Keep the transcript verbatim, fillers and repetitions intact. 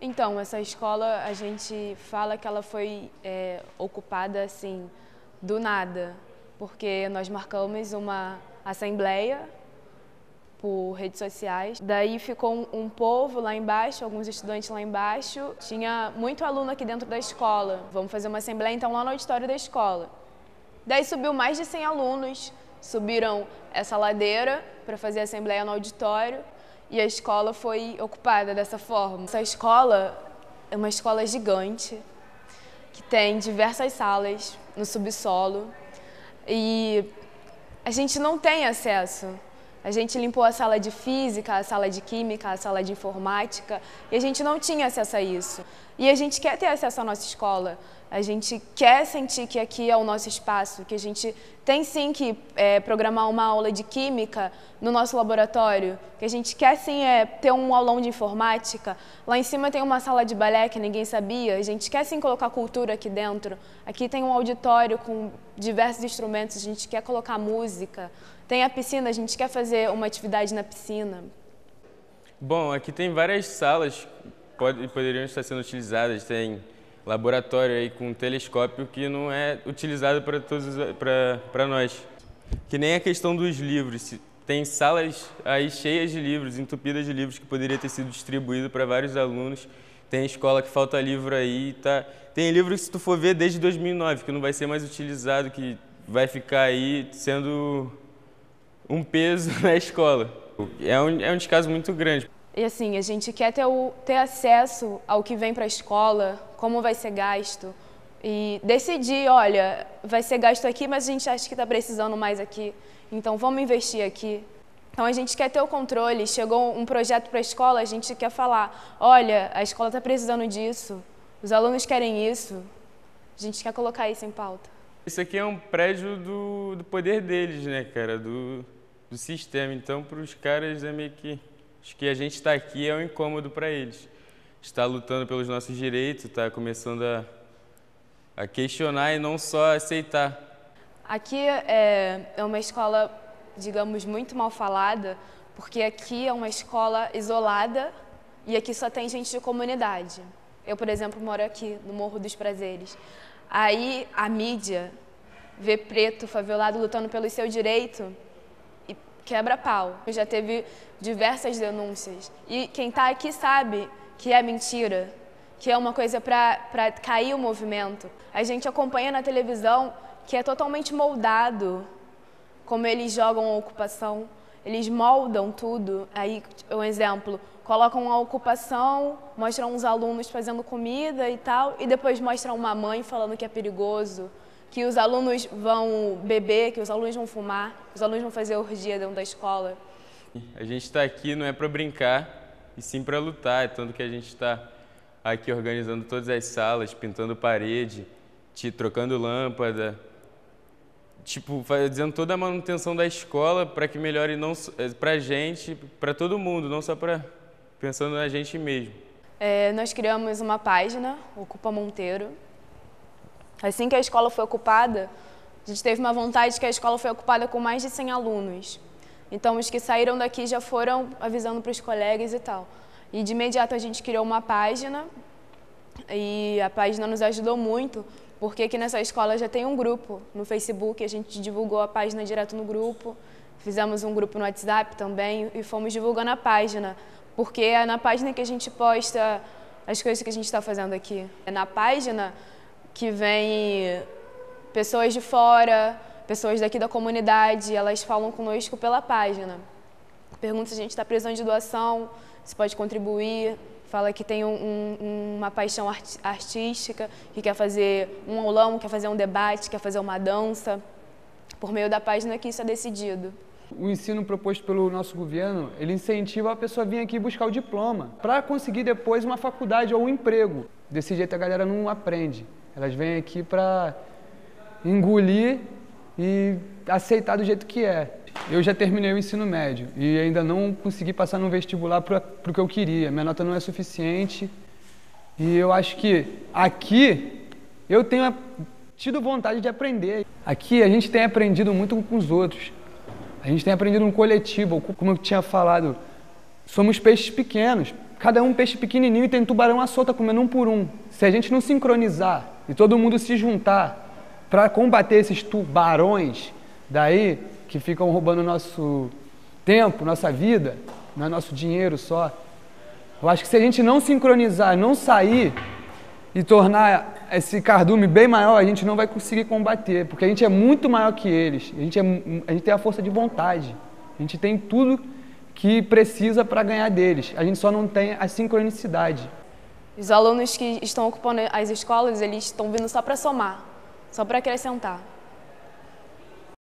Então, essa escola, a gente fala que ela foi é, ocupada, assim, do nada, porque nós marcamos uma assembleia por redes sociais. Daí ficou um, um povo lá embaixo, alguns estudantes lá embaixo. Tinha muito aluno aqui dentro da escola. Vamos fazer uma assembleia, então, lá no auditório da escola. Daí subiu mais de cem alunos, subiram essa ladeira para fazer a assembleia no auditório. E a escola foi ocupada dessa forma. Essa escola é uma escola gigante, que tem diversas salas no subsolo e a gente não tem acesso. A gente limpou a sala de física, a sala de química, a sala de informática e a gente não tinha acesso a isso. E a gente quer ter acesso à nossa escola. A gente quer sentir que aqui é o nosso espaço, que a gente tem sim que é, programar uma aula de química no nosso laboratório, que a gente quer sim é, ter um aulão de informática. Lá em cima tem uma sala de balé que ninguém sabia, a gente quer sim colocar cultura aqui dentro. Aqui tem um auditório com diversos instrumentos, a gente quer colocar música. Tem a piscina, a gente quer fazer uma atividade na piscina. Bom, aqui tem várias salas que poderiam estar sendo utilizadas, tem laboratório aí com um telescópio que não é utilizado para todos para nós. Que nem a questão dos livros. Tem salas aí cheias de livros, entupidas de livros que poderia ter sido distribuído para vários alunos. Tem escola que falta livro aí, tá? Tem livro que se tu for ver desde dois mil e nove, que não vai ser mais utilizado, que vai ficar aí sendo um peso na escola. É um, é um descaso muito grande. E assim, a gente quer ter, o, ter acesso ao que vem para a escola, como vai ser gasto, e decidir, olha, vai ser gasto aqui, mas a gente acha que está precisando mais aqui, então vamos investir aqui. Então a gente quer ter o controle, chegou um projeto para a escola, a gente quer falar, olha, a escola está precisando disso, os alunos querem isso, a gente quer colocar isso em pauta. Isso aqui é um prédio do, do poder deles, né, cara, do, do sistema, então para os caras é meio que... Acho que a gente está aqui é um incômodo para eles. Está lutando pelos nossos direitos, está começando a, a questionar e não só aceitar. Aqui é, é uma escola, digamos, muito mal falada, porque aqui é uma escola isolada e aqui só tem gente de comunidade. Eu, por exemplo, moro aqui, no Morro dos Prazeres. Aí a mídia vê preto, favelado, lutando pelo seu direito, quebra pau. Já teve diversas denúncias e quem está aqui sabe que é mentira, que é uma coisa para cair o movimento. A gente acompanha na televisão que é totalmente moldado como eles jogam a ocupação, eles moldam tudo. Aí, um exemplo, colocam a ocupação, mostram uns alunos fazendo comida e tal, e depois mostram uma mãe falando que é perigoso, que os alunos vão beber, que os alunos vão fumar, que os alunos vão fazer orgia dentro da escola. A gente está aqui não é para brincar, e sim para lutar, é tanto que a gente está aqui organizando todas as salas, pintando parede, te trocando lâmpada, tipo, fazendo toda a manutenção da escola para que melhore não para a gente, para todo mundo, não só para pensando na gente mesmo. É, nós criamos uma página, Ocupa Monteiro. Assim que a escola foi ocupada, a gente teve uma vontade que a escola foi ocupada com mais de cem alunos. Então, os que saíram daqui já foram avisando para os colegas e tal. E de imediato a gente criou uma página e a página nos ajudou muito, porque aqui nessa escola já tem um grupo no Facebook, a gente divulgou a página direto no grupo, fizemos um grupo no WhatsApp também e fomos divulgando a página, porque é na página que a gente posta as coisas que a gente está fazendo aqui. É na página que vem pessoas de fora, pessoas daqui da comunidade, elas falam conosco pela página. Perguntam se a gente está precisando de doação, se pode contribuir, fala que tem um, um, uma paixão art artística, que quer fazer um aulão, quer fazer um debate, quer fazer uma dança. Por meio da página que isso é decidido. O ensino proposto pelo nosso governo, ele incentiva a pessoa a vir aqui buscar o diploma, para conseguir depois uma faculdade ou um emprego. Desse jeito a galera não aprende. Elas vêm aqui para engolir e aceitar do jeito que é. Eu já terminei o ensino médio e ainda não consegui passar no vestibular para o que eu queria. Minha nota não é suficiente e eu acho que aqui eu tenho tido vontade de aprender. Aqui a gente tem aprendido muito com os outros. A gente tem aprendido um coletivo, como eu tinha falado. Somos peixes pequenos. cada um peixe pequenininho e tem tubarão à solta comendo um por um. Se a gente não sincronizar e todo mundo se juntar para combater esses tubarões daí, que ficam roubando nosso tempo, nossa vida, não é nosso dinheiro só. Eu acho que se a gente não sincronizar, não sair e tornar esse cardume bem maior, a gente não vai conseguir combater, porque a gente é muito maior que eles. A gente, é, a gente tem a força de vontade. A gente tem tudo que precisa para ganhar deles. A gente só não tem a sincronicidade. Os alunos que estão ocupando as escolas, eles estão vindo só para somar, só para acrescentar.